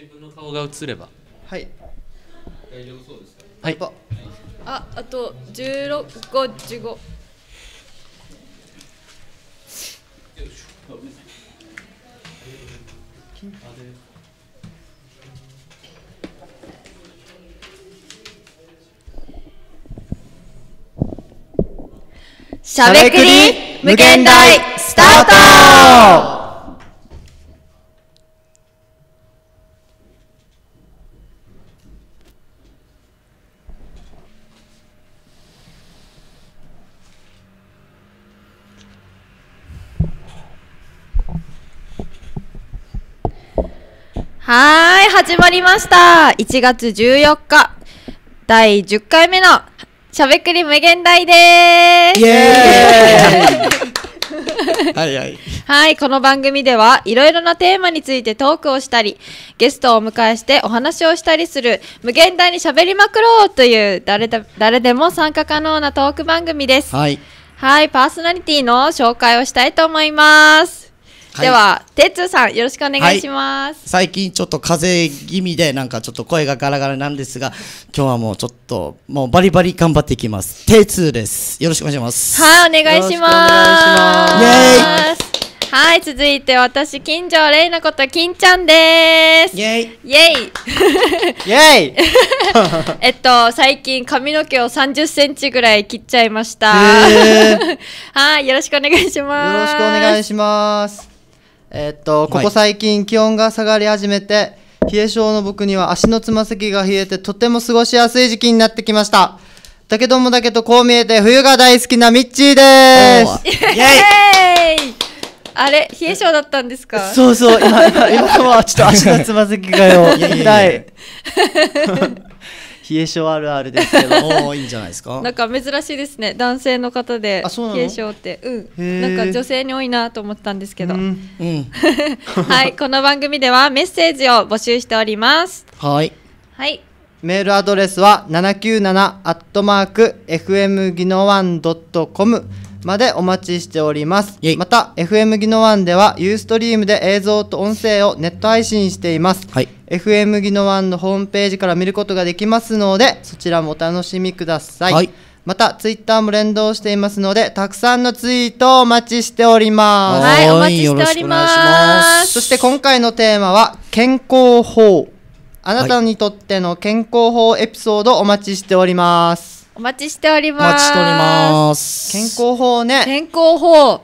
自分の顔が映れば。 はい。 大丈夫そうですか。 はい。 あと16、15。 しゃべくり無限大スタート。 はい、始まりました。1月14日、第10回目のしゃべくり無限大でーす。イエーイはいはい。はい、この番組ではいろいろなテーマについてトークをしたり、ゲストをお迎えしてお話をしたりする無限大にしゃべりまくろうという誰でも参加可能なトーク番組です。はい。はい、パーソナリティの紹介をしたいと思います。はい、では、T2さんよろしくお願いします。はい、 最近ちょっと風邪気味でなんかちょっと声がガラガラなんですが、今日はもうちょっともうバリバリ頑張っていきます。T2です。よろしくお願いします。 はい、お願いします。イエーイ。はい、続いて私金城玲奈こと金ちゃんです。イエイイエイイエイ最近髪の毛を30センチぐらい切っちゃいました。はい、よろしくお願いします。 よろしくお願いします。ここ最近気温が下がり始めて、冷え性の僕には足のつま先が冷えてとても過ごしやすい時期になってきました。だけどこう見えて冬が大好きなミッチーです。イエーイあれ冷え性だったんですか？ そうそう、今はちょっと足のつま先がよ痛い。冷え性あるあるですけど、 いいんじゃないですか。 なんか珍しいですね、男性の方で冷え性って。なんか女性に多いなと思ったんですけど。はい、この番組ではメッセージを募集しております。 はい。 はい。 メールアドレスは797@fmgino1.comまでお待ちしております。また FM ギノワンではユーストリームで映像と音声をネット配信しています。はい、FM ギノワンのホームページから見ることができますので、そちらもお楽しみください。はい、またツイッターも連動していますので、たくさんのツイートをお待ちしております。 はい、お待ちしております。 そして今回のテーマは健康法。あなたにとっての健康法エピソードお待ちしております。 お待ちしております。 お待ちしております。 健康法ね。 健康法。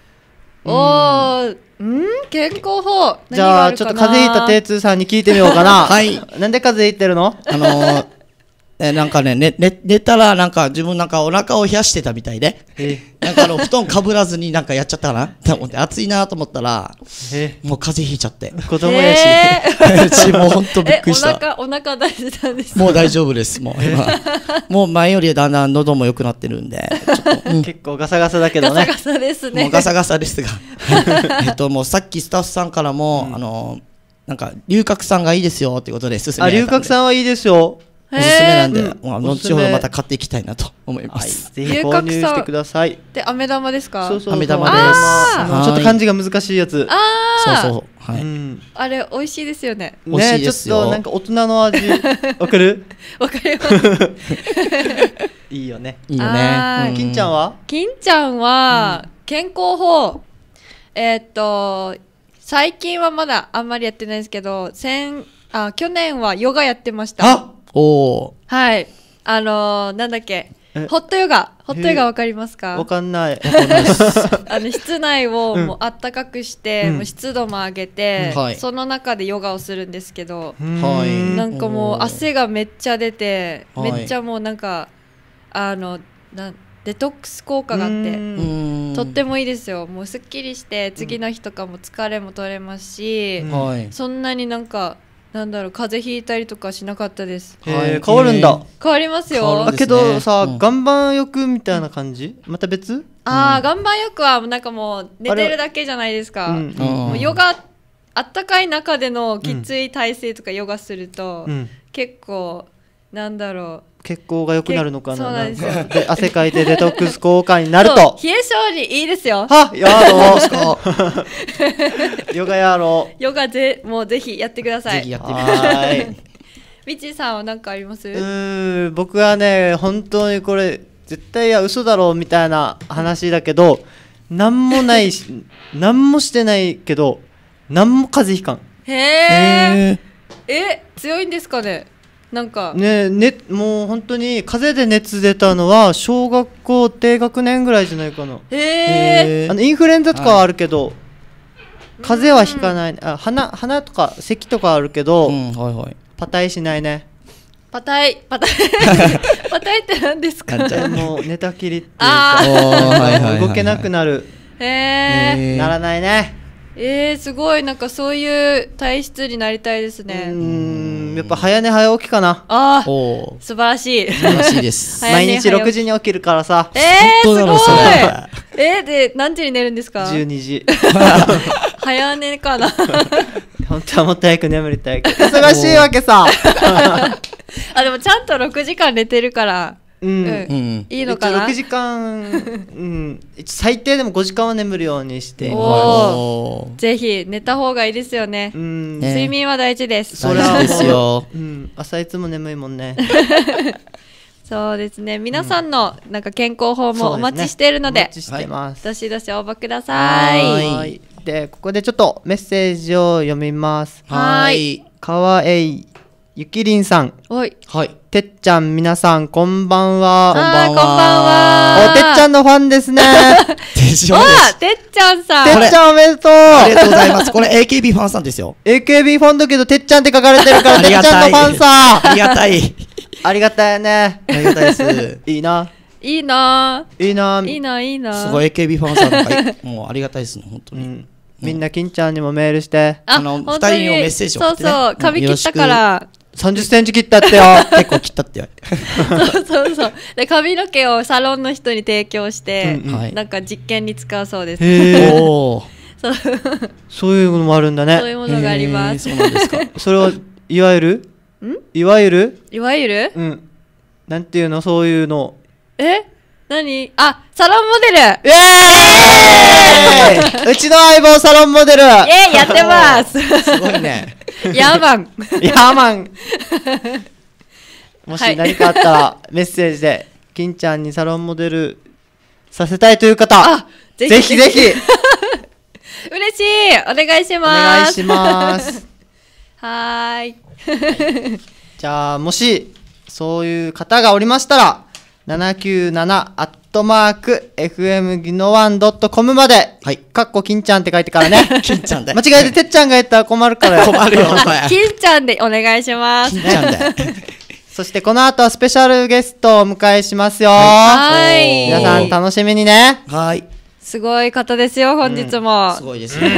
健康法。 じゃあちょっと風邪ひいたT2さんに聞いてみようかな。はい。なんで風邪ひいてるの？ なんかね、寝たらなんか自分なんかお腹を冷やしてたみたいで、なんか布団かぶらずになんかやっちゃったかなって思って、暑いなと思ったら、もう風邪ひいちゃって。 子供やし。 もうほんとびっくりした。 お腹大丈夫なんですか？ もう大丈夫です。もう今。もう前よりだんだん喉も良くなってるんで。 結構ガサガサだけどね。 ガサガサですね。 もうガサガサですが。もうさっきスタッフさんからも、なんか龍角散がいいですよってことで勧められたんで。 龍角散はいいですよ。 おすすめなんで、後ほどまた買っていきたいなと思います。 ぜひ購入してください。 で、飴玉ですか？ そうそう、 飴玉です。 ちょっと漢字が難しいやつ。 そうそう、はい。 あれ美味しいですよね。 ね、 ちょっとなんか大人の味わかる？ わかります。 いいよね。 いいよね。 金ちゃんは？ 金ちゃんは健康法。最近はまだあんまりやってないですけど、去年はヨガやってました。はい。なんだっけ、ホットヨガわかりますか？ わかんない。 室内をもうあったかくして、もう湿度も上げて、その中でヨガをするんですけど、なんかもう汗がめっちゃ出て、めっちゃもうなんかデトックス効果があって、とってもいいですよ。もうすっきりして次の日とかも疲れも取れますし、そんなになんかなんだろう、風邪ひいたりとかしなかったです。 変わるんだ。 変わりますよ。 だけどさ、岩盤浴みたいな感じ？また別？ 岩盤浴はなんかもう寝てるだけじゃないですか。もうヨガ、あったかい中でのきつい体勢とかヨガすると、結構なんだろう、 血行が良くなるのかな。 そうなんですよ。 で汗かいてデトックス効果になると。 冷え性にいいですよ。 はやろう。ヨガやろう。ヨガもうぜひやってください。 ぜひやってみてください。 みちさんは何かあります？ 僕はね本当にこれ絶対嘘だろうみたいな話だけど、なんもないしなんもしてないけどなんも風邪ひかん。 へえ。強いんですかね。なんかねもう本当に風邪で熱出たのは小学校低学年ぐらいじゃないかな。インフルエンザとかはあるけど、風邪はひかない。鼻とか咳とかあるけど、パタイしないね。 パタイって何ですか？ もう寝たきりっていうか動けなくなる。ならないね。 すごい、なんかそういう体質になりたいですね。 やっぱ早寝早起きかな。 素晴らしい。 素晴らしいです。 毎日6時に起きるからさ。 すごい。で何時に寝るんですか ？12時。 早寝かな。 本当はもっと早く眠りたいけど忙しいわけさ。 でもちゃんと6時間寝てるからいいのかな。 6時間最低でも5時間は眠るようにして。 ぜひ寝た方がいいですよね。睡眠は大事です。 それはですよ。 朝いつも眠いもんね。 そうですね。皆さんのなんか健康法もお待ちしているので、 お待ちしてます。 どしどし応募ください。 でここでちょっとメッセージを読みます。 はい。 かわえいゆきりんさん。 はい。 てっちゃん皆さんこんばんは。 こんばんは。 てっちゃんのファンですね。 てっちゃんさん。 てっちゃんおめでとう。 ありがとうございます。これ AKB ファンさんですよ。 AKB ファンだけどてっちゃんって書かれてるからてっちゃんのファンさ。 ありがたい。 ありがたいね。 ありがたいです。 いいな。すごい AKB ファンさんがもうありがたいですね本当に。 みんな金ちゃんにもメールして。 2人にもメッセージを送ってね。 そう髪切ったから。 30センチ切ったってよ。 結構切ったってそうで髪の毛をサロンの人に提供してなんか実験に使うそうです。 そういうのもあるんだね。 そういうものがあります。 そうなんですか。 それはいわゆるなんていうのそういうの。 何？サロンモデル。 うちの相棒サロンモデル。 やってます。 すごいね。 ヤーマン。 もし何かあったらメッセージで金ちゃんにサロンモデルさせたいという方、ぜひぜひ。 嬉しい。お願いします。 お願いします。 はーい。 じゃあもしそういう方がおりましたら797@fmぎのわん.com まで、かっこ金ちゃんって書いてからね。 金ちゃんで。 間違えててっちゃんが言ったら困るからよ。 困るよ。 金ちゃんでお願いします。 金ちゃんで。 そしてこの後はスペシャルゲストをお迎えしますよ。皆さん楽しみにね。 すごい方ですよ本日も。 すごいですよ。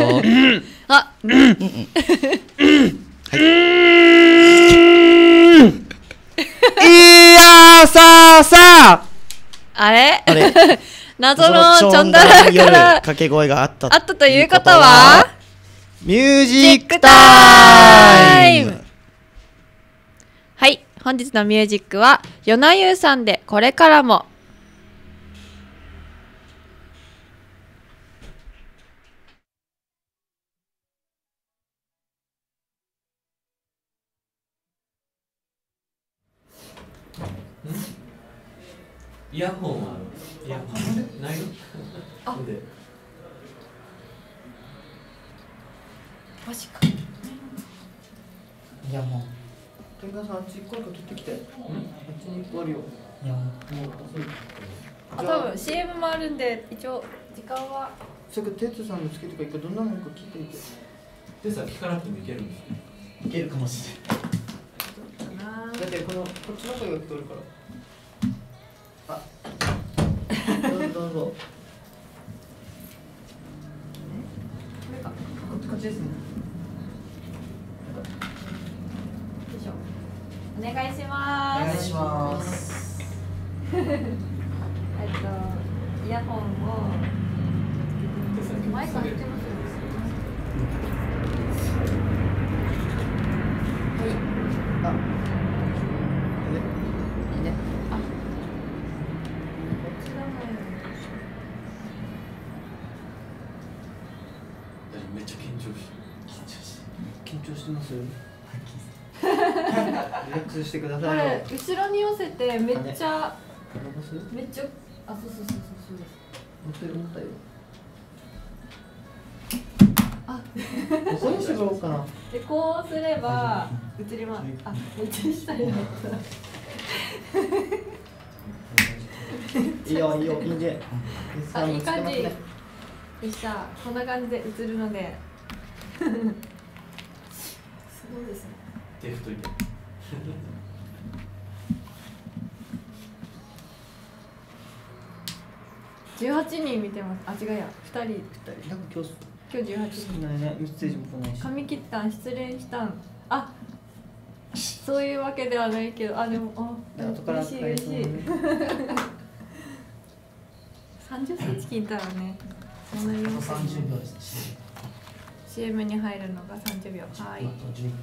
あれ謎のちょんだらから掛け声があったという方はミュージックタイム。 はい、本日のミュージックはヨナユーさんでこれからも。 イヤホンはイヤホンないの？ マジか。 いやもう。天下さんあっち1個取ってきて。あっちに1個あるよ。いやもう多分 CM もあるんで一応時間は。 さっきテツさんのつけてからどんなもんか聞いてみて。 テツさん聞かなくてもいけるんですね。 いけるかもしれない。だってこっちの声が聞こえるから。どうぞ。こっちですね。 お願いします。 お願いします。 イヤホンをマイク入ってますよ。 しますリラックスしてくださいよ。 後ろに寄せてめっちゃ伸ばす？ めっちゃそうもったよ。 あここに絞ろうかな。 でこうすれば映ります。あめっちゃ下になったいいよいいよいいね。 あいい感じでした。こんな感じで映るので。すごいですね。 手太いて。 18人見てます。あ違うや2人。 なんか今日 18人。 少ないね。メッセージも来ないし。 髪切ったん失恋したん。あそういうわけではないけどでも後から嬉しい嬉しい。30センチ切ったらね。そんなにあと30秒ですね。 CM に入るのが30秒。はい。 あと10分だ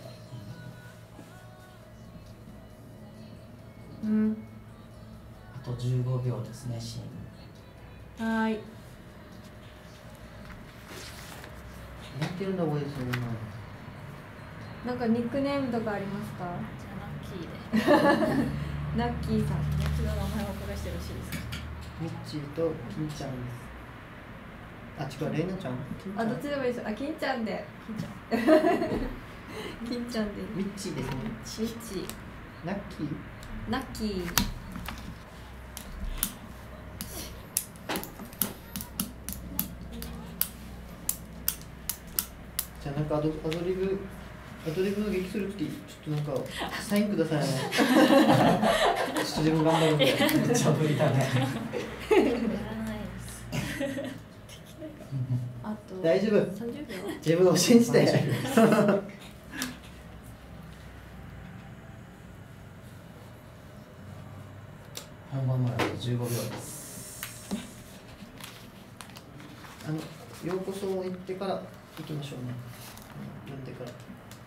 ったうんあと15秒ですね。CM。 はい。 やってるんだ多いですよね。 なんかニックネームとかありますか？ じゃあナッキーで。 ナッキーさん。 一度名前をお伺いしてよろしいですか？ ミッチーと金ちゃんです。あ、違う、レイナちゃん。 あ、どっちでもいいです。あ、金ちゃんで。 金ちゃん。 金ちゃんで。 ミッチーですね。 ミッチ。 ラッキー。 ナッキー。 じゃあなんかアドリブの劇するときちょっとなんかサインくださいね。ちょっと自分頑張るんで。 めっちゃ無理だね。 やらないです。 あと。 大丈夫。 30秒。 自分を信じて。 本番まであと15秒です。 ようこそを言ってから行きましょうね。呼んでから。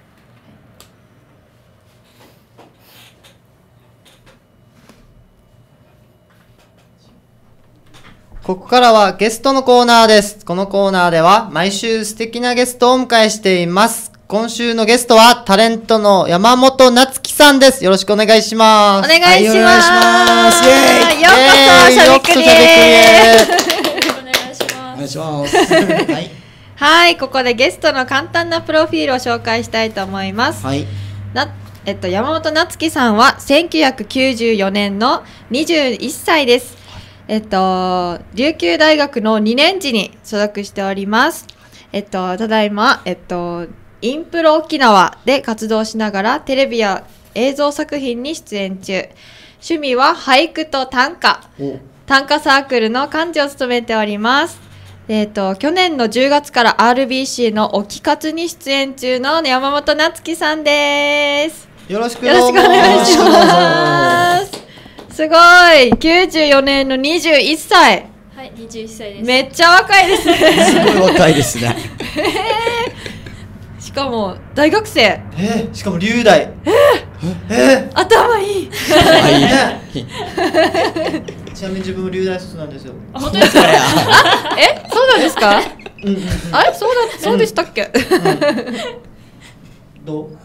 ここからはゲストのコーナーです。このコーナーでは毎週素敵なゲストをお迎えしています。今週のゲストはタレントの山本夏樹さんです。よろしくお願いします。 お願いします。 はいお願いしますイエーイようこそしゃべくりへ。 よろしくお願いしお願います。 します。はい。 はい、ここでゲストの簡単なプロフィールを紹介したいと思います。 はい。 山本夏樹さんは1994年の21歳です。琉球大学の2年時に所属しております。ただいま、インプロ沖縄で活動しながらテレビや映像作品に出演中。趣味は俳句と短歌。短歌サークルの幹事を務めております。去年の10月から RBC の沖活に出演中の山本夏樹さんです。 よろしくよろしくお願いします。すごい !94 年の21歳。 はい、21歳です。 めっちゃ若いですね。 すごい若いですね。 しかも大学生。 しかも龍大。 頭いい。 ちなみに自分も龍大卒なんですよ。 あ、本当ですか？ そうなんですか？あれそうでしたっけ？ どう？ どう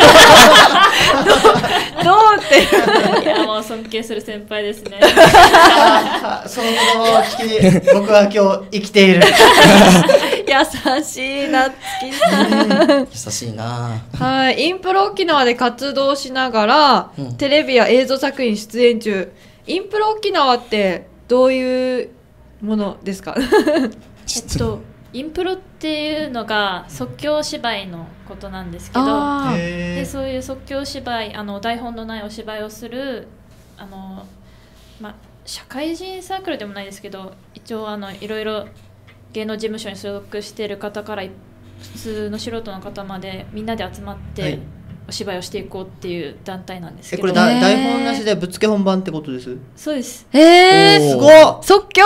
っていや、もう尊敬する先輩ですね。 その言葉を聞き僕は今日生きている。 優しい夏樹さん。 優しいな。 はい、インプロ沖縄で活動しながら、テレビや映像作品出演中。インプロ沖縄ってどういうものですか？ インプロっていうのが即興芝居のことなんですけど、でそういう即興芝居、台本のないお芝居をする社会人サークルでもないですけど、一応いろいろ芸能事務所に所属している方から普通の素人の方までみんなで集まって、お芝居をしていこうっていう団体なんですけど。 これ台本なしでぶっつけ本番ってことです？ そうです。 すごっ。 即興。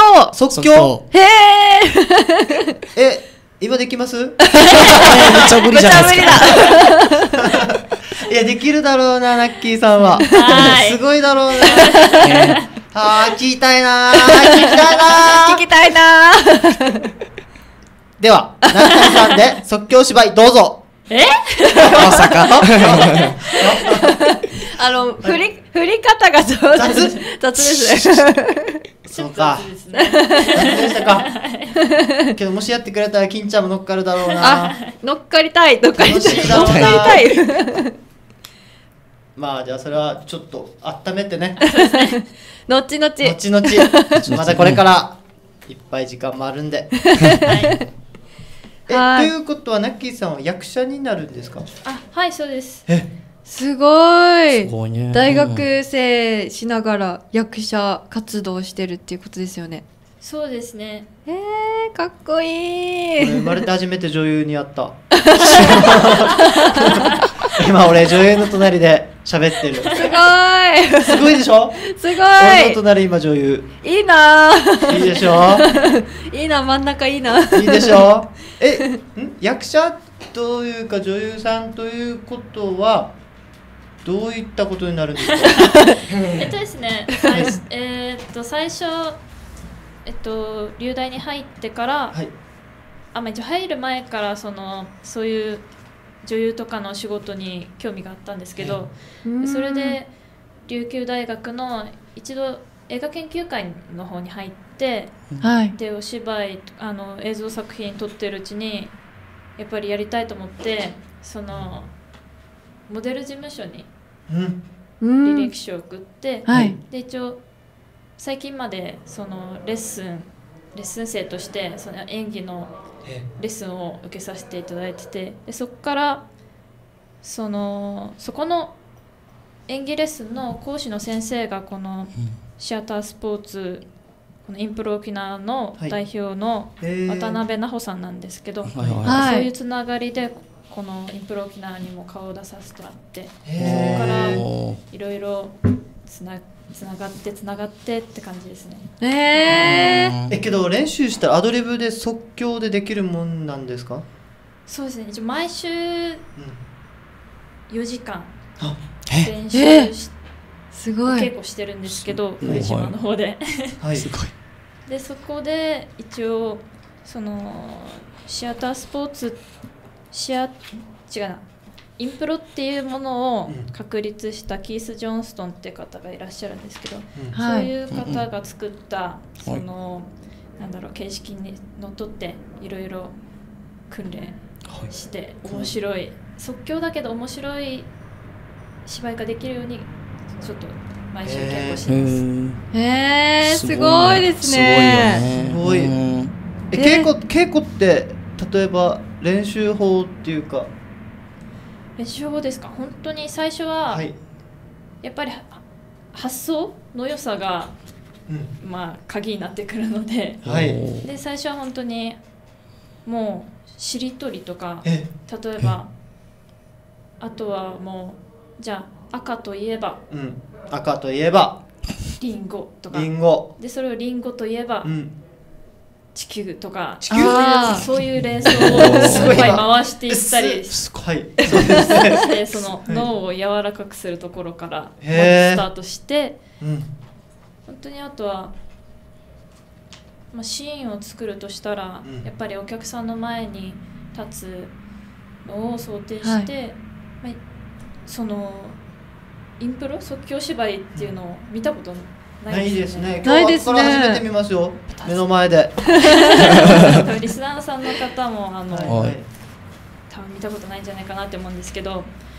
今できます？めっちゃ無理じゃないですか。 いやできるだろうな、ナッキーさんは。すごいだろうな。聞きたいな。 聞きたいな。 ではナッキーさんで即興芝居どうぞ。 まさか振り方が上手雑ですね。 そうか。 雑ですね。 雑でしたか。けどもしやってくれたら金ちゃんも乗っかるだろうな。 乗っかりたい。 楽しいだろうな。 乗っかりたい。 まあじゃあそれはちょっと温めてね。 後々。 後々またこれからいっぱい時間もあるんで。とはいいうことはナッキーさんは役者になるんですか？ あ、はい、そうです。 すごい。 すごいね。 大学生しながら役者活動してるっていうことですよね。 そうですね。 かっこいい。 俺生まれて初めて女優に会った。今俺女優の隣で喋ってる。 すごい。 すごいでしょ？ すご俺のい。 隣今女優。 いいな。 いいでしょ？ いいな、真ん中いいな。 いいでしょ？役者というか女優さんということはどういったことになるんですか？ ですね、最初、流大に入ってから、 はい。 一応入る前からそういう女優とかの仕事に興味があったんですけど、それで琉球大学の一度映画研究会の方に入って、 はい。 でお芝居映像作品撮ってるうちにやっぱりやりたいと思ってモデル事務所に履歴書を送って、 はいで一応最近までレッスン生として演技のレッスンを受けさせていただいてて、でそこからそこの演技レッスンの講師の先生がこのシアタースポーツこのインプロ沖縄の代表の渡辺奈穂さんなんですけど、そういうつながりでこのインプロ沖縄にも顔を出させてもらって、そこからいろいろつながってって感じですね。 けど練習したらアドリブで即興でできるもんなんですか？ そうですね、一応毎週4時間練習してすごい。 稽古してるんですけど、上島の方で。 すごい。 でそこで一応シアタースポーツインプロっていうものを確立したキース・ジョンストンっていう方がいらっしゃるんですけど、そういう方が作った形式にのっとっていろいろ訓練して面白い即興だけど面白い芝居ができるようにちょっと毎週稽古してます。 すごいですね。 すごい。稽古って例えば練習法っていうか。 練習法ですか。本当に最初はやっぱり発想の良さが鍵になってくるので、で最初は本当にもうしりとりとか、例えばあとはもうじゃあ赤といえばリンゴとかで、それをリンゴといえば地球とかそういう連想をいっぱい回していったりしてその脳を柔らかくするところからまずスタートして、本当にあとは、シーンを作るとしたら、やっぱりお客さんの前に立つのを想定して、インプロ即興芝居っていうのを見たことないですね。 今日から初めて見ますよ、目の前で。 リスナーさんの方も多分見たことないんじゃないかなって思うんですけど、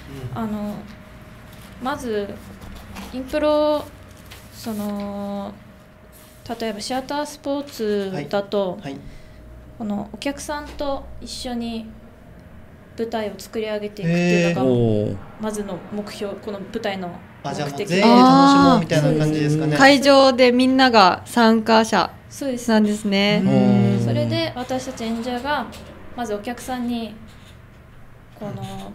まずインプロ例えばシアタースポーツだと、このお客さんと一緒に舞台を作り上げていくっていうのがまずの目標、この舞台の目的。 じゃあもう全員で楽しもうみたいな感じですかね。 会場でみんなが参加者なんですね。 それで私たち演者がまずお客さんに今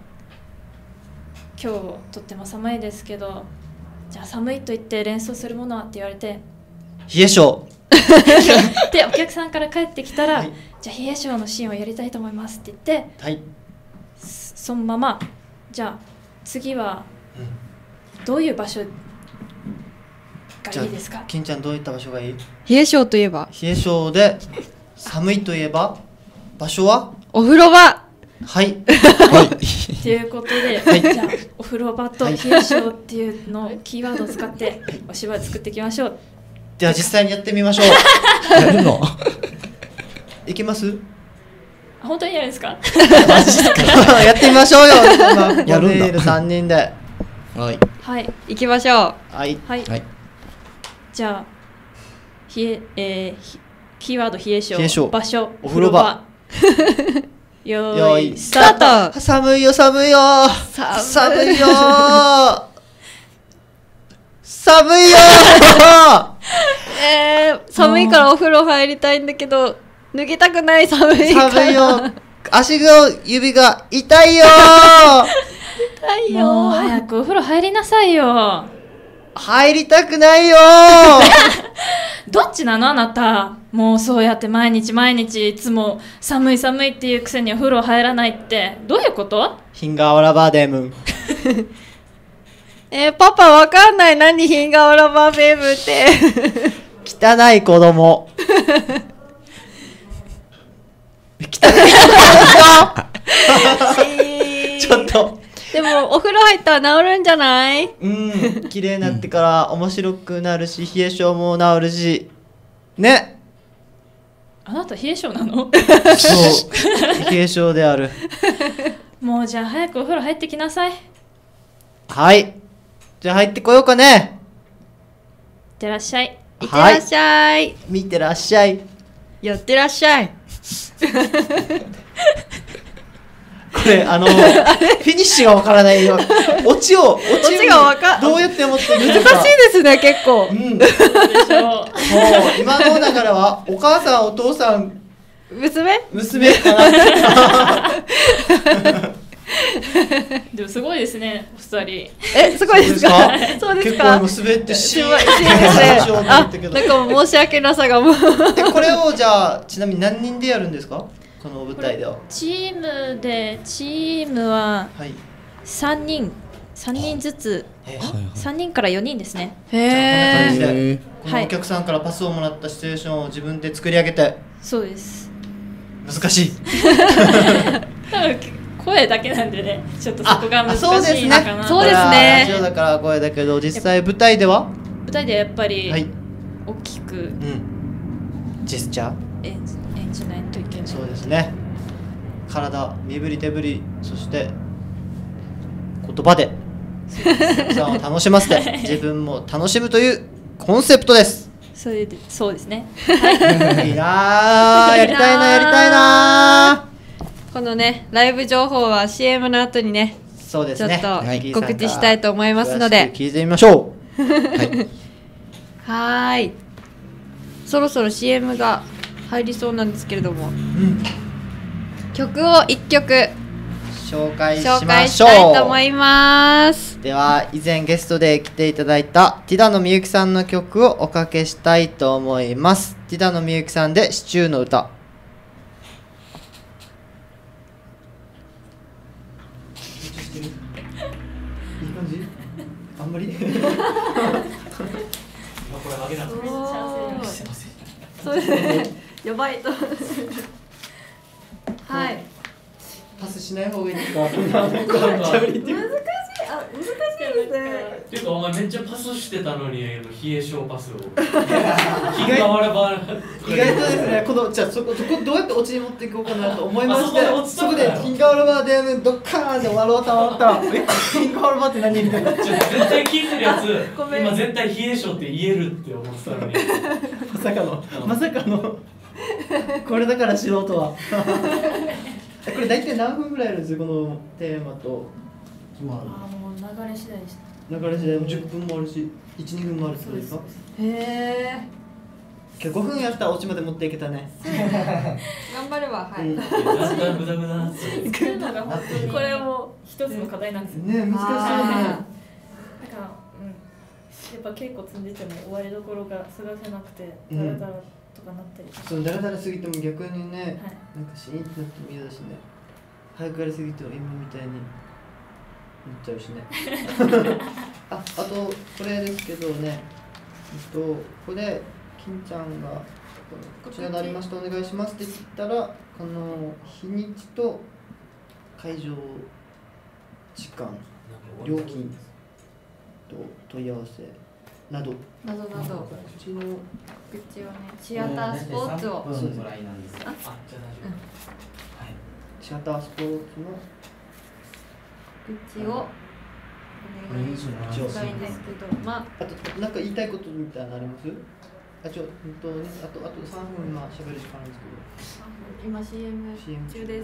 日とっても寒いですけど、じゃあ寒いと言って連想するものはって言われて、 冷え性でお客さんから帰ってきたら、じゃあ冷え性のシーンをやりたいと思いますって言って、そのままじゃあ次はどういう場所がいいですか。 金ちゃんどういった場所がいい？ 冷え性といえば冷え性で寒いといえば場所はお風呂場。 はい。 ということで、じゃあお風呂場と冷え性っていうのをキーワードを使ってお芝居作っていきましょう。 では実際にやってみましょう。 やるの？ いきます？ 本当にやるんですか？ やってみましょうよ。 やるんだ。 3人で。 はい。 はい、 行きましょう。 はい。 はい。 はい。 じゃあキーワード冷え性、 冷え性場所、 お風呂場。 よよいーいスタート。 寒いよ寒いよ寒いよ寒いよ寒いからお風呂入りたいんだけど脱ぎたくない。寒いから寒いよ足の指が痛いよ痛いよ。 もう早くお風呂入りなさいよ。 入りたくないよどっちなのあなた。もうそうやって毎日いつも寒い寒いっていうくせにお風呂入らないってどういうこと？ ヒンガーワラバーデームンパパわかんない。何ヒンガーラバーベームって汚い子供汚い子供ちょっとでもお風呂入ったら治るんじゃない？ うん綺麗になってから面白くなるし冷え性も治るしね。 あなた冷え性なの？ そう冷え性である。 もうじゃあ早くお風呂入ってきなさい。 はい、じゃあ入ってこようかね。 いってらっしゃい。 いってらっしゃい。 見てらっしゃい。 寄ってらっしゃい。 これフィニッシュがわからないよ。オチがどうやって持っていくのか難しいですね結構。 うんでしょう。 今の流れはお母さんお父さん娘かなでもすごいですね、お二人。 すごいですか？そうですか？ 結構滑ってシーンあ、なんかもう申し訳なさがもうこれをじゃあちなみに何人でやるんですか？この舞台では。 チームははい 3人ずつ、3人から4人ですね。 へこんな感じー。 でこのお客さんからパスをもらったシチュエーションを自分で作り上げて。 そうです。 難しい。 多分声だけなんでね、ちょっとそこが難しいのかな。 そうですね。 ラジオだから声だけど実際舞台では舞台ではやっぱりはい大きくうんジェスチャー演じないといけない。 そうですね。体身振り手振りそして言葉でお客さんを楽しませて自分も楽しむというコンセプトです。 そうですね。 いいなーやりたいなこのねライブ情報は CM の後にねそうですねちょっと告知したいと思いますので聞いてみましょう。 はーい。そろそろ CM が入りそうなんですけれども、曲を1曲紹介し紹ましょう。 介したいと思います。 では以前ゲストで来ていただいたティダノミユキさんの曲をおかけしたいと思います。ティダノミユキさんでシチューの歌。いい感じ？あんまり？ これあげなくてすいません。 そうですね。やばいと。はい。 パスしない方がいいですか？ 難しい。難しいですね。 っていうかお前めっちゃパスしてたのに冷え性パスを。気がわらば。 意外とですね、じゃあそこどうやってオチに持っていこうかなと思いまして、そこでヒンガーオルバーでドッカーンで終わろうと思ったら、ヒンガーオルバーって何みたいな。 絶対聞いてるやつ、今絶対冷え性って言えるって思ってたのに。 まさかのこれだから素人は。これ大体何分ぐらいあるんですよ、このテーマと。 もう流れ次第です。 流れ次第も10分もあるし、1、2分もあるってことですか？ へえ。 今日5分やったらオチまで持っていけたね。 頑張るわ。はい。 だんだんグダグダなって。 作るのが本当にこれも一つの課題なんですよ。 ね、難しいね。 だからやっぱ稽古積んでても終わりどころが探せなくてダラダラとかなったり。 そうダラダラすぎても逆にね、 はい、 なんかシーンってなっても嫌だしね。早くやりすぎても今みたいになっちゃうしね。あとこれですけどね、ここで金ちゃんがこちらになりましたお願いしますって言ったらこの日にちと会場時間、料金と問い合わせなどなどなど、 うちの口をね、シアタースポーツを、 分ぐらいなんですよ。 あ、じゃあ大丈シアタースポーツの口をお願いしたいんですけど、まあ、 あとなんか言いたいことみたいなのあります？あと3分今喋る時間あるんですけど。 今 CM 中です。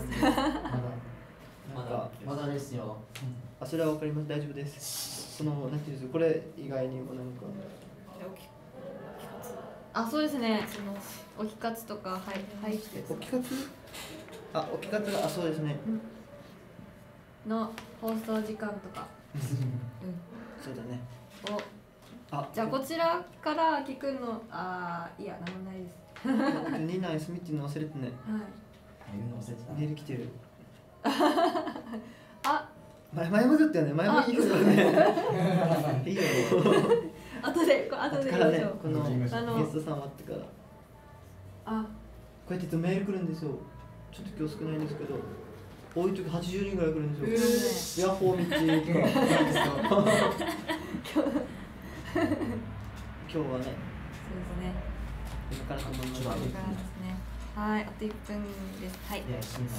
まだですよ。 あ、それはわかります。大丈夫です。なんていうんですか、これ以外にもなんか。 あ、そうですね。そのおきかつとか入っておきかつ？あ、おきかつがそうですね。 の放送時間とか。 そうだね。 じゃあこちらから聞くの、いや、なんもないです。 ニーナ休みっていうの忘れてね。 はい。 メール来てる。前もだったよね。前もいいよね。いいよ。 後でからね、このゲストさん終わってから。こうやってメール来るんですよ。ちょっと今日少ないんですけど、多い時80人ぐらい来るんですよ。ヤッホーみっちーとか。今日はね。 そうですね。 今からと思います。 はい、あと1分です。はい。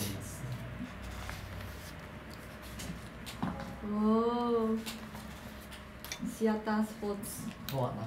おお。シアタースポーツ。 とは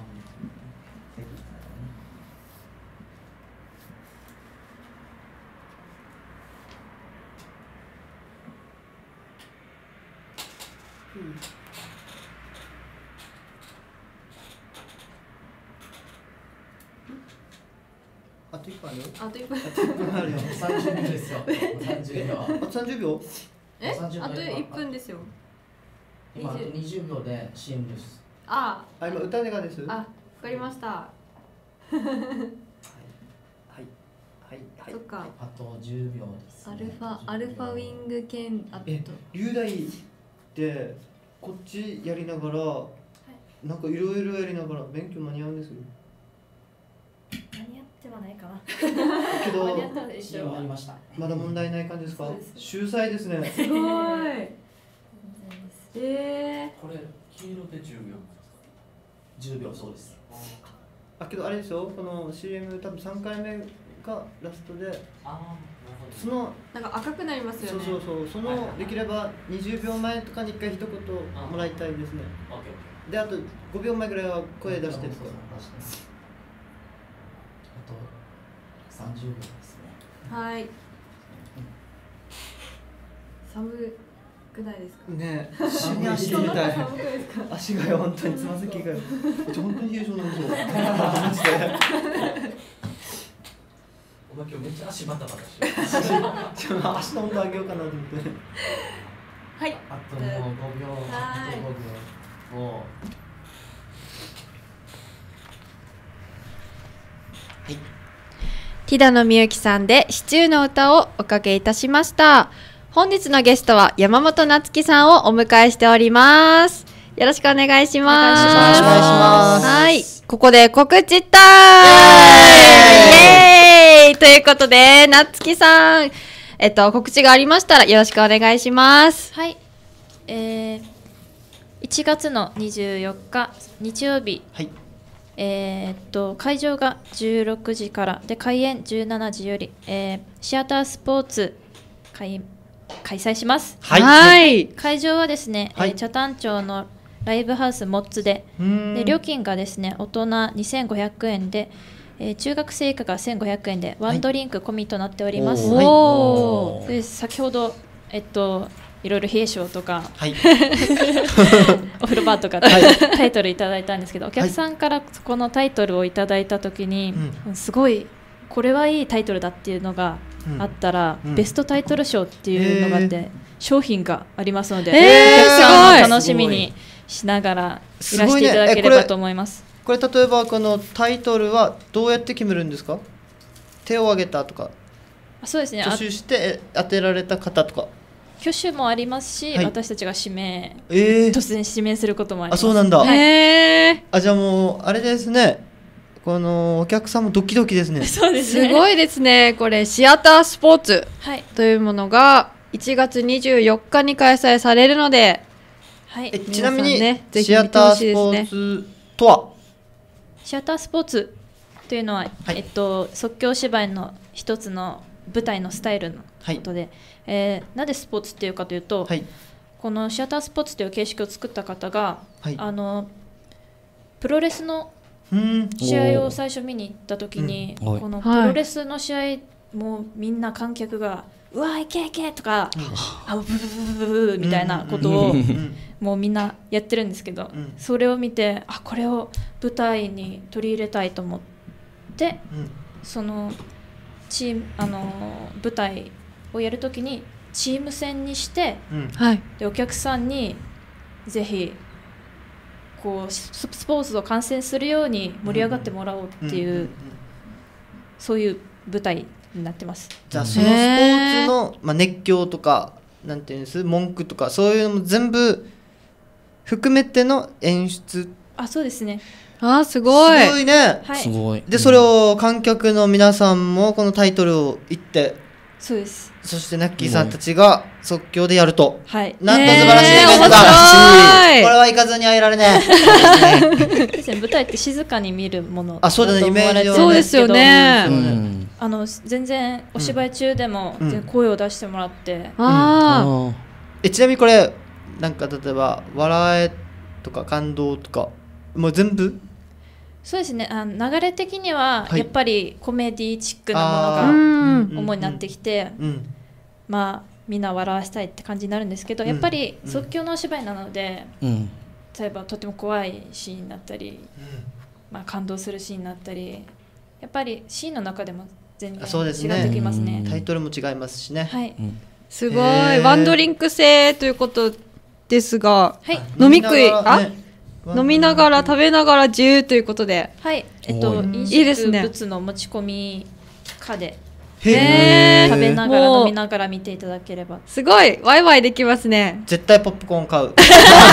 あと1分あるよ。 あと1分。 あと1分あるよ。 30秒ですよ。30秒。 あと30秒？ あと1分ですよ。 今あと20秒で CM です。 今歌ネガです。 わかりました。 はい。 そっか。 あと10秒です。 アルファウィング兼龍大ってこっちやりながら、なんかいろいろやりながら勉強間に合うんですよ。 間に合ってはないかな。 けど間に合ったでしょ。 まだ問題ない感じですか？秀才ですね。 すごい。 これ黄色で10秒。 10秒そうです。 けどあれですよ。この CM 多分3回目がラストで、そのなんか赤くなりますよね。 そうそのできれば20秒前とかに1回一言もらいたいですね。であと5秒前ぐらいは声出してると。 あと30秒ですね。 はい。寒くないですか？ ねえ、死に足みたい。足がよ、本当につま先がよ。本当に冷え性なんですよ。マジで。 お前今日めっちゃ足バタバタしてる。 足の温度上げようかなと思って。 はい。 あともう5秒。あと5秒。はい。 ティダのみゆきさんでシチューの歌をおかけいたしました。本日のゲストは山本夏樹さんをお迎えしております。よろしくお願いします。 お願いします。 はい。ここで告知タイム！イエーイ！ということで、夏樹さん、告知がありましたらよろしくお願いします。 はい。1月の24日日曜日。 はい。 会場が16時からで開演17時より、シアタースポーツ開催します。 はい。 会場はですね、北谷町のライブハウスモッツで料金がですね大人2500円で、中学生以下が1500円でワンドリンク込みとなっております。で先ほどいろいろ冷え性とか、お風呂場とかタイトルいただいたんですけど、お客さんからこのタイトルをいただいたときに、すごいこれはいいタイトルだっていうのがあったら、ベストタイトル賞っていうのがあって、商品がありますので、お客さんも楽しみにしながらいらしていただければと思います。 これ例えばこのタイトルはどうやって決めるんですか？手を挙げたとか、 そうですね、 挙手して当てられた方とか。 挙手もありますし、私たちが指名、突然指名することもあります。 そうなんだ。 はい、 じゃあもうあれですね、このお客さんもドキドキですね。 そうですね。 すごいですね。これシアタースポーツというものが 1月24日に開催されるので、 はい、 ちなみに、 ね、ぜひシア見てほタースしいですね。 ポーツとはシアタースポーツというのは、即興芝居の一つの舞台のスタイルのことで、なぜスポーツっていうかというと、 はい、 このシアタースポーツという形式を作った方が、 はい、 プロレスの試合を最初見に行った時に、このプロレスの試合もみんな観客がうわいけいけとか、あブブブブブみたいなことをもうみんなやってるんですけど、それを見てこれを舞台に取り入れたいと思って、その舞台をやるときにチーム戦にして、でお客さんにぜひこうスポーツを観戦するように盛り上がってもらおうっていう、そういう舞台になってます。 じゃあそのスポーツの、熱狂とかなんていうんです文句とかそういうのも全部含めての演出。 そうですね。 すごい。 すごいね。 すごい。 でそれを観客の皆さんもこのタイトルを言って、 そうです。 そしてナッキーさんたちが即興でやると。 はい。 なんと素晴らしいイベントだ。これは行かずにはいられねえ。舞台って静かに見るもの。 そうだね、イメージは。 そうですよね。 全然お芝居中でも声を出してもらって。 ちなみにこれなんか例えば笑えとか感動とかもう全部。 そうですね。流れ的にはやっぱりコメディチックなものが主になってきて、みんな笑わせたいって感じになるんですけど、やっぱり即興のお芝居なので、例えばとても怖いシーンだったり、感動するシーンだったり、やっぱりシーンの中でも全然違ってきますね。 タイトルも違いますしね。 はい。 すごい。ワンドリンク制ということですが、飲み食い飲みながら食べながら自由ということで、飲食物の持ち込み可で食べながら飲みながら見ていただければ、すごいワイワイできますね。 絶対ポップコーン買う。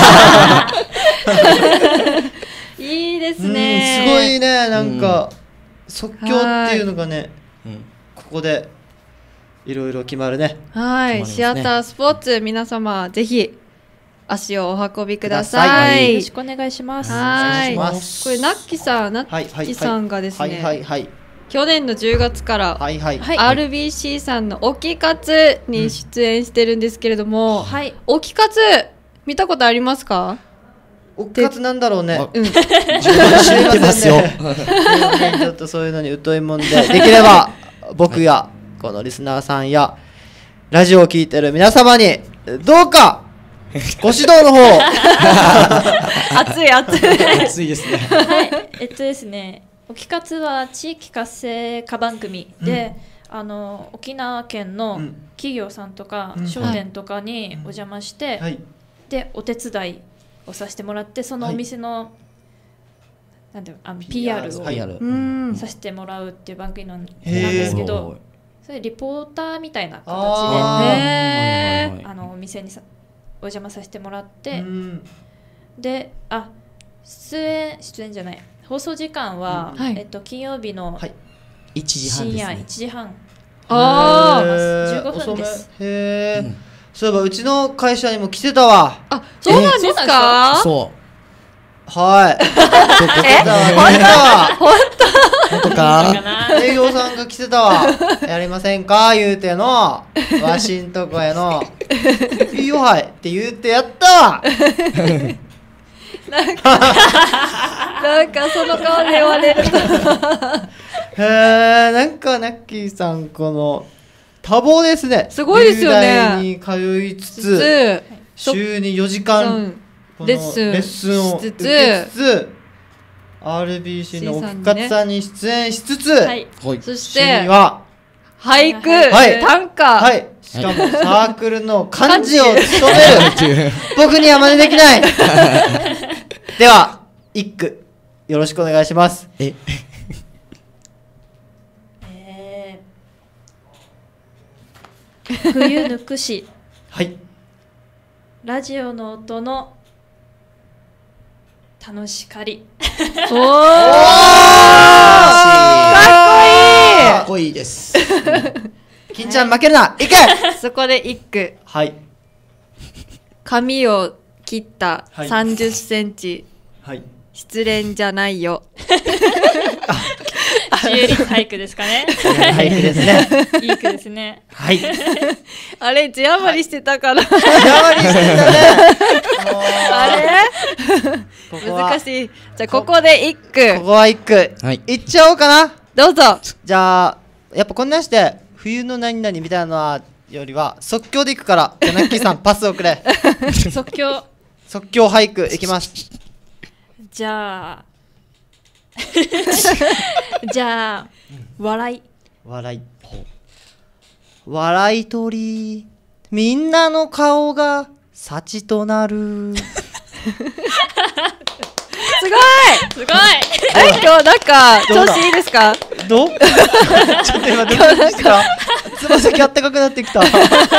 いいですね。 すごいね。なんか即興っていうのがね、ここでいろいろ決まるね。 はい、シアタースポーツ、皆様ぜひ足をお運びください。 よろしくお願いします。 はい。これナッキさんがですね、去年の10月から RBC さんのオキ活に出演してるんですけれども、オキ活見たことありますか？ オキ活なんだろうね。 知ってますよ。 ちょっとそういうのに疎いもんで、できれば僕やこのリスナーさんやラジオを聞いてる皆様にどうかご指導の方熱い熱いですね。 はい、ですね、オキ活は地域活性化番組で、沖縄県の企業さんとか商店とかにお邪魔して、でお手伝いをさせてもらって、そのお店の、なんていうの、PR をさせてもらうっていう番組なんですけど、それリポーターみたいな形でお店にお邪魔させてもらって、で出演じゃない、放送時間は、金曜日の深夜1時半、15分です。 へえ。そういえばうちの会社にも来てたわ。 そうなんですか？ そう。 はい。 本当か？ 営業さんが来てたわ。やりませんか言うてのわしんとこへのいいよはいって言うてやったわ。 なんかその顔で言われるとなんかナッキーさんこの多忙ですね。 すごいですよね。 美大に通いつつ週に4時間レッスンを受けつつ RBC のオキ活さんに出演しつつ、 そしては俳句、短歌、 しかもサークルの幹事を務める僕には真似できない。では一句よろしくお願いします。 冬抜くし、 はいラジオの音の楽しかり。 おー、 かっこいいです。 金ちゃん負けるな、いけ。 そこで一句。 はい。 髪を切ったはい 30センチ。 はい。 失恋じゃないよ。 自由律俳句ですかね。 俳句ですね。 いい句ですね。 はい。 あれ、字余りしてたから。 やばりしてたね。 あれここは難しい。じゃあ、ここで一句。 ここは一句。 はいいっちゃおうかな。 どうぞ。 じゃあ、やっぱこんなんして、冬の何々みたいなのはよりは、即興でいくから、じゃあナッキーさん、パスをくれ。 即興。 即興俳句いきます。 じゃあじゃあ笑い。 笑い。笑い鳥、みんなの顔が幸となる。 すごいすごい。 今日なんか、 どうだ調子いいですか？ どうちょっと今ドキドキした。つま先あったかくなってきた。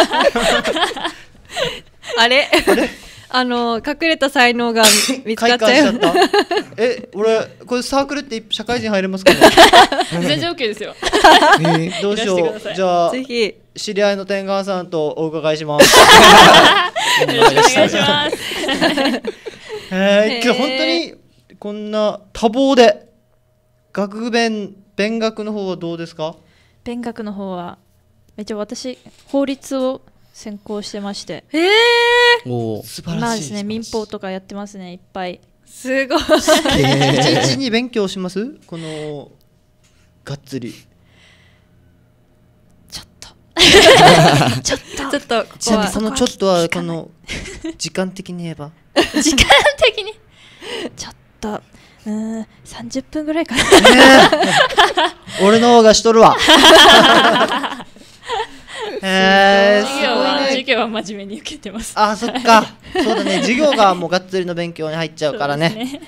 あれ隠れた才能が見つかっちゃう。 開花しちゃった。俺、これサークルって社会人入れますかね。 全然 OK ですよ。 どうしよう。 いらしてくださいじゃあ、 ぜひ。 知り合いの天川さんとお伺いします。 よろしくお願いします。 今日本当にこんな多忙で、勉学の方はどうですか？ 勉学の方は一応私法律を専攻してまして、 おー素晴まらしい。 あですね、民法とかやってますね、いっぱい。 すごい。 一日に勉強します？このがっつり。 ちょっとちょっと、ここは。 そのちょっとはこの時間的に言えば。 時間的にちょっと30分ぐらいかな。 俺の方がしとるわ。 授業は真面目に受けてます。 あ、そっか。そうだね。授業がもうがっつりの勉強に入っちゃうからね。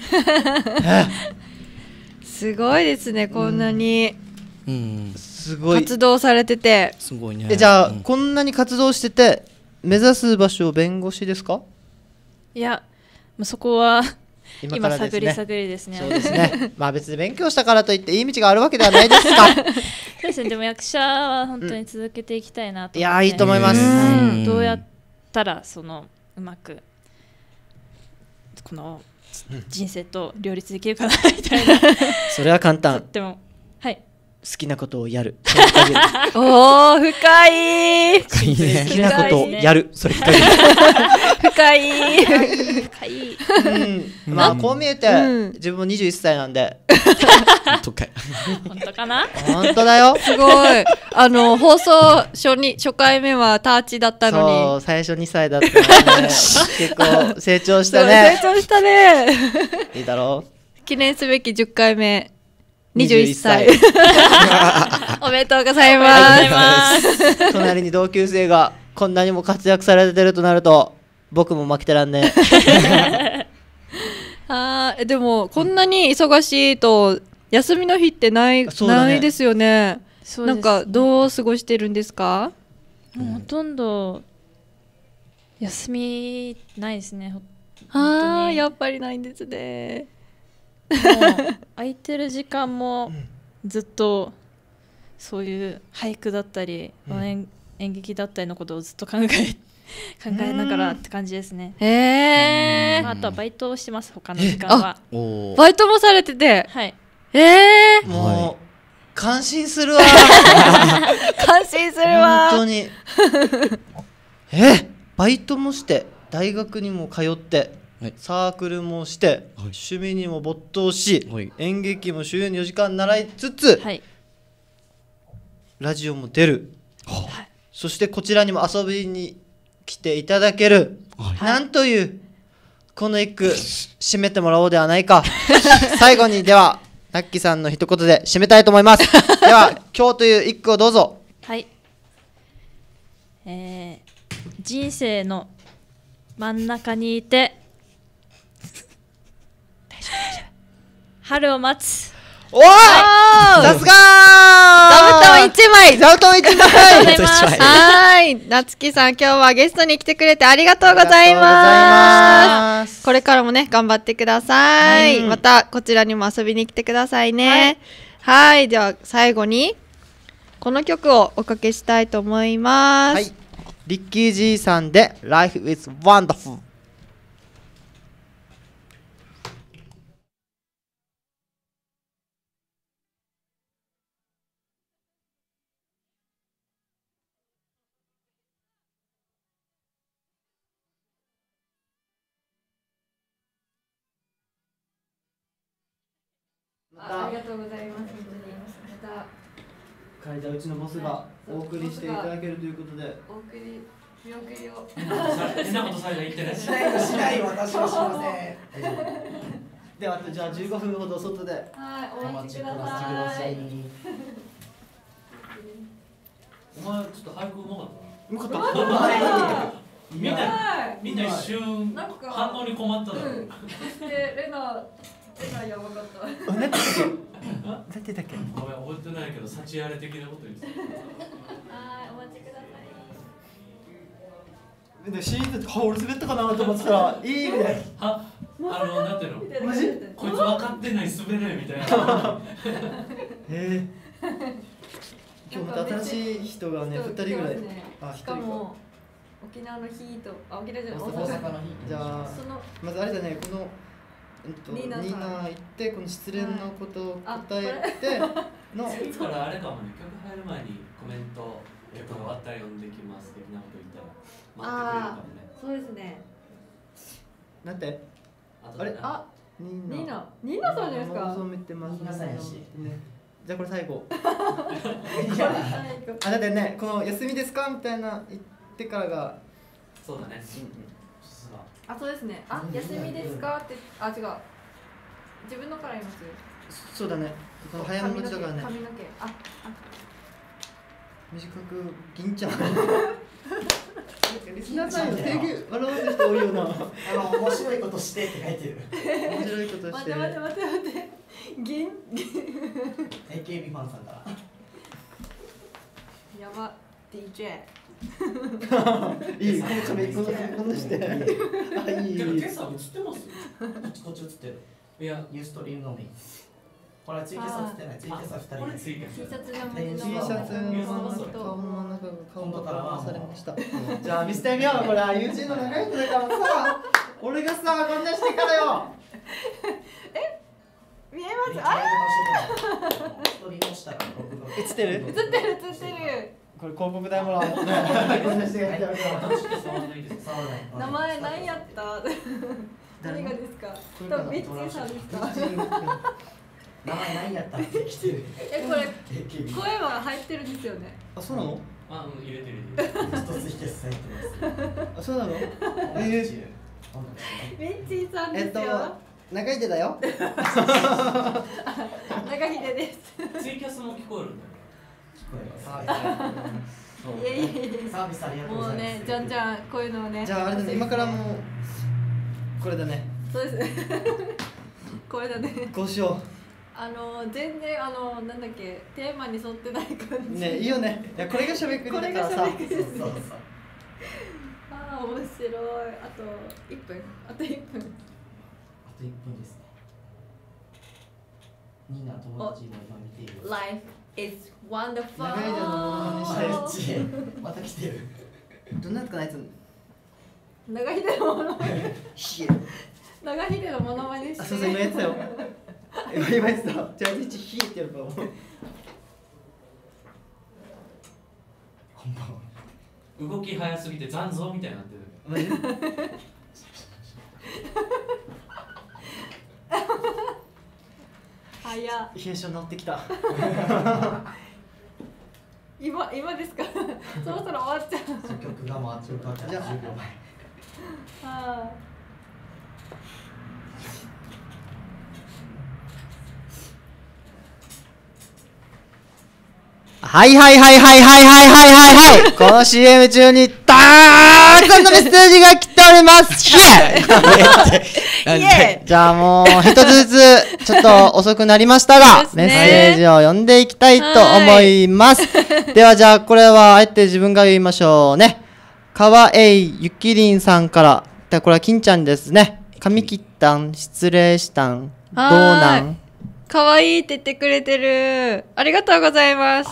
すごいですね、こんなにすごい。 活動されてて。 すごいね。 じゃあ、こんなに活動してて目指す場所弁護士ですか？ いや、もうそこは今今からですね。 探りですね。 そうですね。まあ別に勉強したからといっていい道があるわけではないですか。 そうですね、でも役者は本当に続けていきたいなと思って、 いやー、いいと思います。 はいどうやったらうまくこの人生と両立できるかなみたいな。 それは簡単。 とってもはい好きなことをやる。 おー、深い。 好きなことをやる。それだけ。 深い。 深い。 まあこう見えて自分も21歳なんで。 とかい。 本当かな？ 本当だよ。 すごい。放送初回目はターチだったのに。 そう、最初2歳だったので、結構成長したね。 成長したね。 いいだろう。 記念すべき10回目。21歳。おめでとうございます。 隣に同級生がこんなにも活躍されてるとなると、僕も負けてらんねえ。でも、こんなに忙しいと、休みの日ってないですよね。なんか、どう過ごしてるんですか？ もうほとんど休みないですね。 やっぱりないんですね。 もう空いてる時間もずっとそういう俳句だったり、演劇だったりのことをずっと考えながらって感じですね。あとはバイトをしてます、他の時間は。 バイトもされてて。 はい。 もう感心するわ。 感心するわ。 本当に。バイトもして大学にも通ってサークルもして趣味にも没頭し演劇も週4時間習いつつラジオも出る、そしてこちらにも遊びに来ていただける、なんというこの一句締めてもらおうではないか。最後にではナッキさんの一言で締めたいと思います。では今日という一句をどうぞ。 はい、人生の真ん中にいて春を待つ。 おー、さすがー。 座布団1枚。 座布団1枚。 はい、なつきさん今日はゲストに来てくれてありがとうございます。これからもね頑張ってください。またこちらにも遊びに来てくださいね。はい、では最後にこの曲をおかけしたいと思います。 はい、リッキー G さんで Life is Wonderful。 ありがとうございます。本当にまたはい、じゃあうちのボスがお送りしていただけるということで、 見送りを変なことされたら言ってね。 しない私はしません。 ではあとじゃあ15分ほど外ではいお待ちくだお待ちくさださい。 い。 お前ちょっと俳句うまかったな。 うまかった。 みんな一瞬なんか反応に困っただろ。 そしてレナやばかった。 何て言ったっけ？何て言ったっけ？ ごめん覚えてないけど幸あれ的なこと言ってた。 はいお待ちください。 でシーンって俺滑ったかなと思ってたらいい意味でなんていうの？ マジ？ こいつ分かってない滑れみたいな。 今日また新しい人がね2人ぐらい。あ、 しかも沖縄の日と沖縄じゃない大阪の日。 じゃあまずあれだね、このニーナ行ってこの失恋のことを答えての次からあれかもね、曲入る前にコメント終わったら読んできます的なこと言ったら待ってくれるかもね。 そうですね。 なんてあれあニーナさんじゃないですか。 そう見てます。 ニーナさんやしね。じゃあこれ最後。あだってね、この休みですかみたいな言ってからがそうだね。 あ、そうですね。あ、休みですかって、あ、違う。自分のから言います。 そうだね。この早めのだからね。 髪の毛。あ、 短く銀ちゃん。リスナーさんよ、手芸笑わせる人多いよな。 面白いことしてって書いてる。 面白いことして。 待って。銀。 AKB ファンさんから。 やば、DJ。 いい、この髪こんなして。あ、いい。 けど今朝映ってますよ。 こっち映ってる。 いや、 ユーストリームのみ。これツイキャス映ってない。ツイキャスは2人で。 これツイキャス。 T シャツの胸の T シャツの顔の中が顔がからされました。じゃあ見せてみよう。これ YouTube の長い人だからさ、俺がさこんなしてからよ。 見えます。あ、 映ってる？ 映ってる。 これ広告代もらおう。こんなしてやってるから。 名前何やった？何がですか？多分ミッチーさんですか？ 名前何やったって来てる。 これ声は入ってるんですよね。 あ、そうなの？ あ、入れてる。 一つ一つ入ってます。 あ、そうなの？ ミッチーさんですよ。 中秀だよ。 中秀です。 ツイキャスも聞こえるんだよ。 聞こえます。 いえ。 サービスありがとうございます。 もうね、じゃんじゃんこういうのをね。 じゃああれだね、今からもうこれだね。 そうですね。これだね。 こうしよ全然なんだっけテーマに沿ってない感う。 じ。 ね、いいよね。いやこれがしゃべくりだからさ。 そう。ああ面白い。あと1分。 あと1分ですね。ニーナ友達も今見ている。 Life is wonderful。 長いじゃんものまねしてる。 また来てる。 どんなやつかな、あいつ。 長秀のものまね。 ひえ。 長秀のものまねして。 あ、そう今やってたよ。今やってた。じゃあいちひえってやるから。 こんばんは。 動き早すぎて残像みたいになってる。 早っ。 冷え性乗ってきた。 今ですか？そろそろ終わっちゃう。 曲が回ってるから10秒前。 あはい。この CM 中にたーくさんのメッセージが来ております。イエーイ。じゃあもう一つずつちょっと遅くなりましたが、メッセージを読んでいきたいと思います。ではじゃあこれはあえて自分が言いましょうね。かわえいゆきりんさんから、これは金ちゃんですね。髪切ったん、失礼したん、どうなん？ かわいいって言ってくれてる。ありがとうございます。 はい。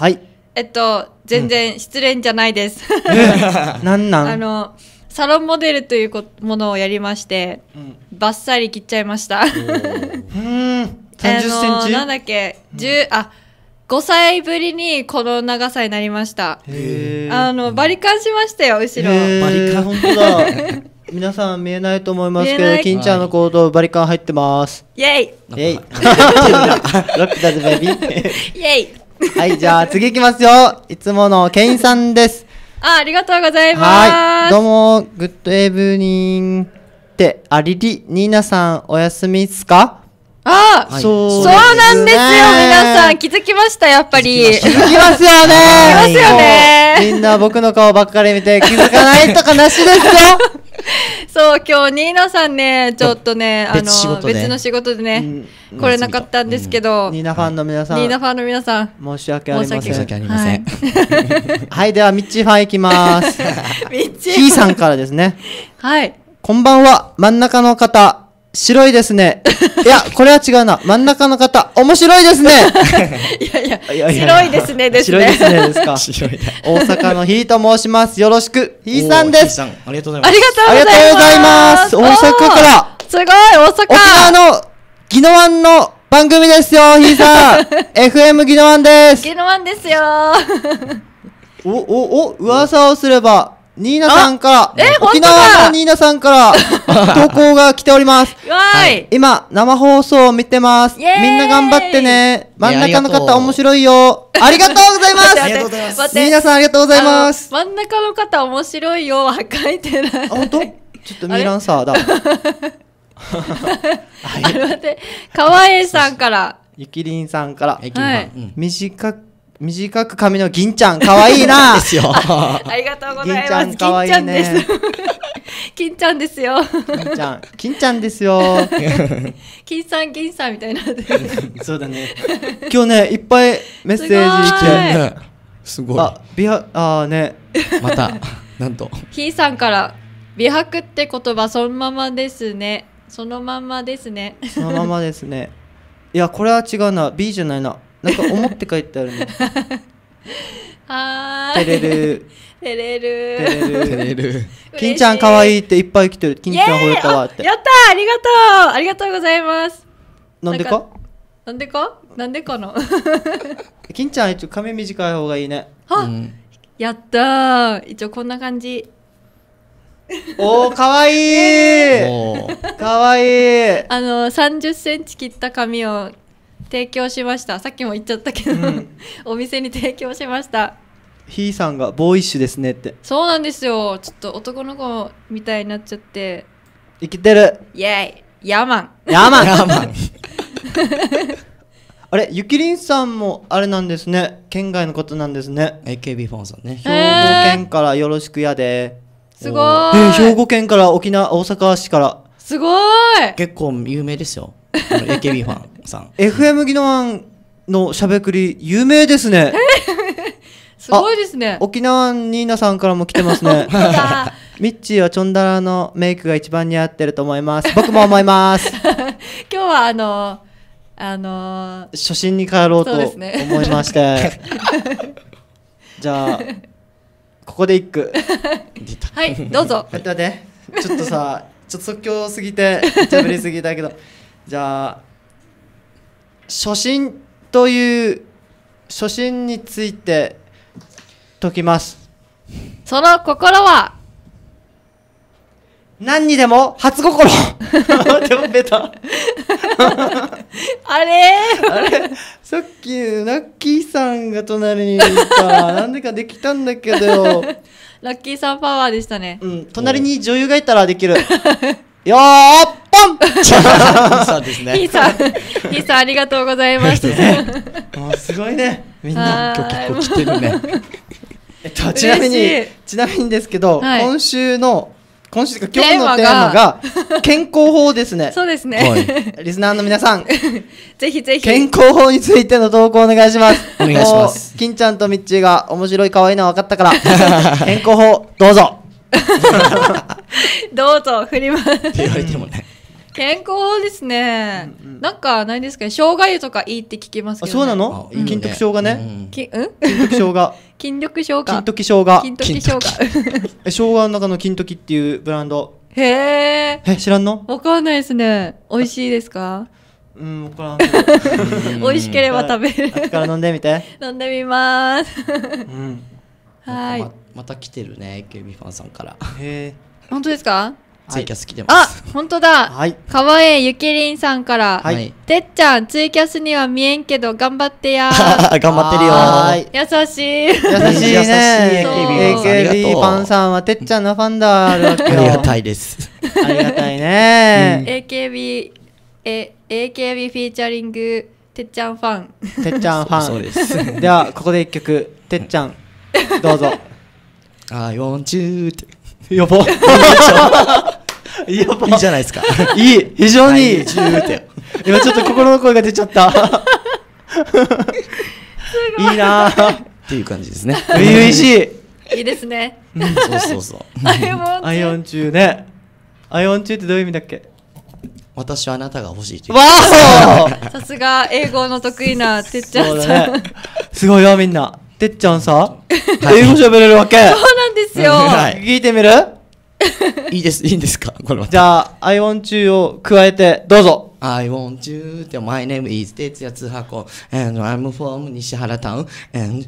全然失恋じゃないです。 なんなんサロンモデルというものをやりまして、バッサリ切っちゃいました。 30センチなんだっけ、5歳ぶりにこの長さになりました。バリカンしましたよ、後ろ。 バリカン、本当だ。皆さん見えないと思いますけど、金ちゃんの行動バリカン入ってます。 イェイイェイロックだぜベビー。 イェイはい、じゃあ次いきますよ。いつものケインさんです。 ありがとうございます。 はい、どうも、グッドエブニングってニーナさんお休みっすか？ そうなんですよ、皆さん気づきました、やっぱり。 気づきますよね。 気づきますよね。 みんな僕の顔ばっかり見て気づかないとかなしですよ。 そう、今日ニーナさんね、ちょっとね、別の仕事でね、来れなかったんですけど、 ニーナファンの皆さん、申し訳ありません。はい、ではミッチーファンいきます。ヒーさんからですね。 はい。 こんばんは、真ん中の方。白いですね。いや、これは違うな。真ん中の方、面白いですね。 いや、白いですねですね。 白いですねですか。大阪のヒーと申します。よろしく。ヒーさんです。 ありがとうございます。 ありがとうございます。 大阪から。 すごい、大阪。 沖縄の宜野湾の番組ですよ、ヒーさん。FM 宜野湾です。 宜野湾ですよ。 噂をすれば、ニーナさんから、沖縄のニーナさんから投稿が来ております。今、生放送を見てます。みんな頑張ってね。真ん中の方面白いよ。ありがとうございます。 ありがとうございます。 ニーナさんありがとうございます。 真ん中の方面白いよは書いてない。 本当？ちょっとミランサーだ。 待って、川栄さんから。 ゆきりんさんから。短く髪の銀ちゃん、かわいいな。 ですよ。 ありがとうございます。 銀ちゃん、かわいいね。 金ちゃんですよ。 金ちゃんですよ。 金さん、銀さんみたいな。 そうだね。今日ね、いっぱいメッセージ来て。 すごい。 ね。 また、なんと。 ひーさんから、美白って言葉そのままですね。そのままですね。 そのままですね。いや、これは違うな。B じゃないな。なんか思って書いてあるね。 てれる。 てれる。 金ちゃんかわいいっていっぱい来てる。金ちゃん惚れたわって。 やったー、ありがとう。ありがとうございます。 なんでかな。 金ちゃん一応髪短い方がいいね。 やったー。一応こんな感じ。 おー、かわいい。かわいい。 30センチ切った髪を提供しました。さっきも言っちゃったけど、お店に提供しました。 ひーさんがボーイッシュですねって。 そうなんですよ。ちょっと男の子みたいになっちゃって。 生きてる。 イェイ。ヤーマン。 あれ、ゆきりんさんもあれなんですね。県外のことなんですね。 AKB ファンさんね。 兵庫県からよろしくやで。 すごーい。 兵庫県から大阪市から。 すごーい。 結構有名ですよ。AKB ファンさん。 FM 宜野湾のしゃべくり有名ですね。 すごいですね。 沖縄ニーナさんからも来てますね。ミッチーはチョンダラのメイクが一番似合ってると思います。僕も思います。 今日は初心に帰ろうと思いまして。じゃあここで一句。 はい、どうぞ。 待って。ちょっとさ、即興すぎてしゃべりすぎたけど。じゃあ初心という初心について解きます。 その心は何にでも初心。でもベタ。 あれさっきラッキーさんが隣にいたらなんでかできたんだけど。 ラッキーさんパワーでしたね。 隣に女優がいたらできる。よーぽん。 そうですね。 ヒーさんありがとうございます。 すごいね。みんな今日結構来てるね。 ちなみにですけど、今週の今日のテーマが健康法ですね。 そうですね。 リスナーの皆さん、 ぜひぜひ健康法についての投稿お願いします。 お願いします。 金ちゃんとミッチーが面白い可愛いのは分かったから健康法どうぞ。 どうぞ振ります。 って言われてもね。 健康ですね。なんかないですかね、生姜湯とかいいって聞きますけどね。 そうなの？金時生姜ね。金時生姜。 金緑生姜。 金時生姜。 金時生姜。 生姜の中の金時っていうブランド。 へえ。 知らんの？ わかんないですね。美味しいですか？ わからん。 美味しければ食べる。 後から飲んでみて。 飲んでみます。 はい。また来てるね、AKB ファンさんから。 へえ。 本当ですか？ ツイキャス来てます。 あ、本当だ。かわいいゆきりんさんから。てっちゃん、ツイキャスには見えんけど頑張ってや。 頑張ってるよ。 優しい。 優しいね。AKB ファンさんはてっちゃんのファンだ。ありがたいです。 ありがたいね。 AKB フィーチャリングてっちゃんファン。 てっちゃんファン。 そうです。 ではここで一曲、てっちゃんどうぞ。 I want you って。 やば。 いいじゃないですか。 いい、非常にいい。 今ちょっと心の声が出ちゃった。いいなっていう感じですね。 初々しい。 いいですね。 そうそう。 アイオン中ね。アイオン中ってどういう意味だっけ？ 私はあなたが欲しいって。 わー！ さすが英語の得意なてっちゃんさん。 すごいよみんな。てっちゃんさ、英語喋れるわけ。そうなんですよ。 聞いてみる？ いいんですか？これは。 じゃあ、I want you を加えてどうぞ。 I want you って My name is 哲也津箱 and I'm from 西原タウン and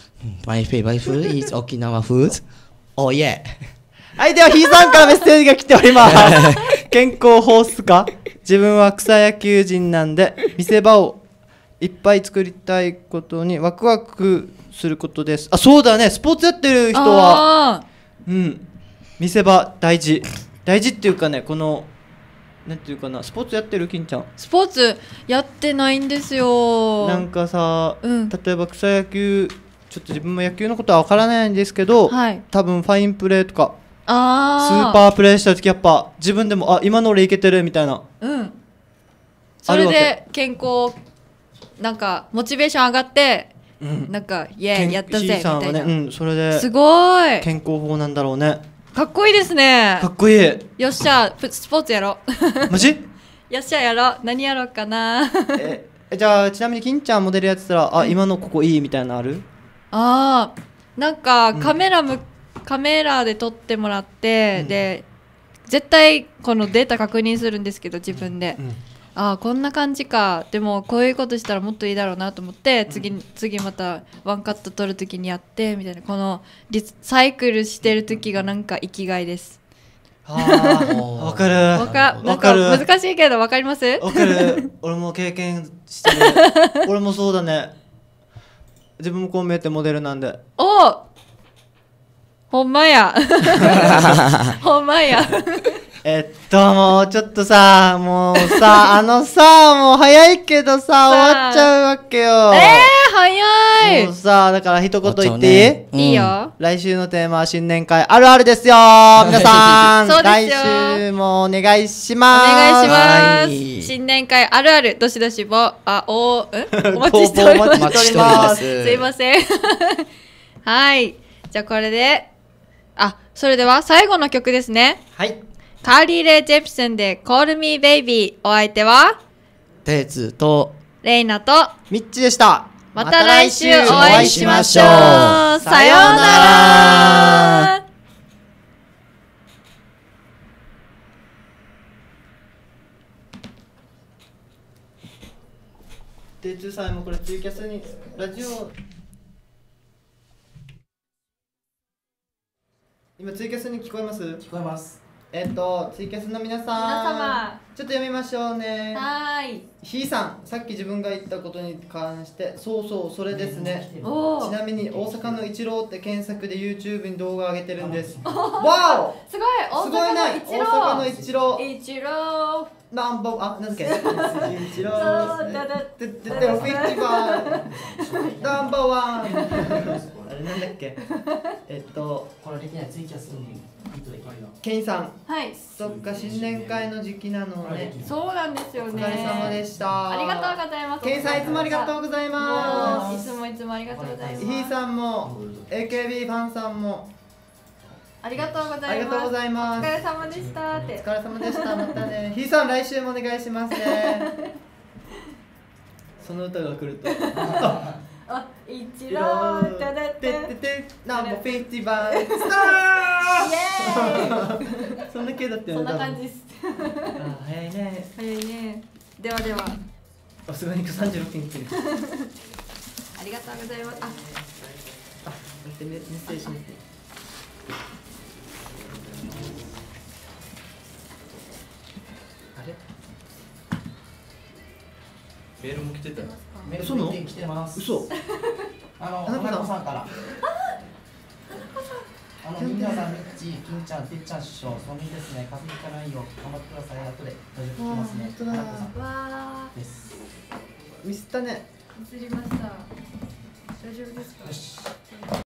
my favorite food is 沖縄 food. Oh yeah. はい、ではひーさんからメッセージが来ております。健康法っすか？自分は草野球人なんで見せ場をいっぱい作りたいことにワクワクすることです。あ、そうだね。スポーツやってる人は見せ場大事っていうかね、このなんていうかな、スポーツやってる金ちゃん。 スポーツやってないんですよ。 なんかさ、例えば草野球、ちょっと自分も野球のことは分からないんですけど、多分ファインプレーとかスーパープレーした時やっぱ自分でも今の俺いけてるみたいな。 それで健康なんかモチベーション上がって、なんかイエーイやったぜみたいな。 C さんはね、それですごい健康法なんだろうね。 かっこいいですね。 かっこいい。 よっしゃ、スポーツやろう。 マジ？ よっしゃやろう。何やろうかな。 じゃあちなみに金ちゃんモデルやってたら、今のここいいみたいなのある？ なんかカメラで撮ってもらって、で絶対このデータ確認するんですけど自分で、こんな感じか、でもこういうことしたらもっといいだろうなと思って、次またワンカット撮るときにやってみたいな、このサイクルしてる時がなんか生きがいです。 わかる。 なんか難しいけどわかります？ わかる。俺も経験してる。俺もそうだね。自分もこう見えてモデルなんで。 ほんまや。ほんまや。 もうちょっとさ、もうさ、もう早いけどさ、終わっちゃうわけよ。 早い。 もうさ、だから一言言っていい？ いいよ。 来週のテーマは新年会あるあるですよ。皆さん、来週もお願いします。 お願いします。新年会あるある、どしどしお待ちしております。すいません。はい。じゃあこれで、それでは最後の曲ですね。 はい。 カーリー・レイ・ジェプソンで Call Me Baby。お相手はテツとレイナとミッチでした。 また来週お会いしましょう。さようなら。 テツさんもこれツイキャスにラジオ今ツイキャスに聞こえます？ 聞こえます。 ツイキャスの皆さん、ちょっと読みましょうね。ひーさん、さっき自分が言ったことに関して、そうそれですね。ちなみに大阪のイチローって検索で YouTube に動画上げてるんです。わお、 すごい、大阪のイチロー。 イチロー。 なんだっけ？イチロー。でもフィッチバー。ナンバーワン。あれなんだっけ？ これできないツイキャスに。 ケンさん、 そっか、新年会の時期なのね。 そうなんですよね。 お疲れ様でした。 ありがとうございます。 ケンさん、いつもありがとうございます。 いつもありがとうございます。 ひーさんも AKB ファンさんもありがとうございます。 ありがとうございます。 お疲れ様でしたって。 お疲れ様でした。またね。ひーさん来週もお願いしますね。その歌が来ると。 あ、一郎ただってナンバーフェスティバルスター。イエーイ。そんな系だったよね。 そんな感じです。 あ、早いね。 早いね。ではでは。 さすがに36件来てる。 ありがとうございます。あ、 待ってメッセージ見て。あれ？ メールも来てたよ。 メール来てます。 嘘。 花子さんから。みんなさん、みっち、金ちゃん、てっちゃん師匠、そうみですね。風邪ひかないよ。頑張ってください。後で大丈夫聞きますね。花子さんわです。 ミスったね。 ー、映りました。大丈夫ですか？ よし。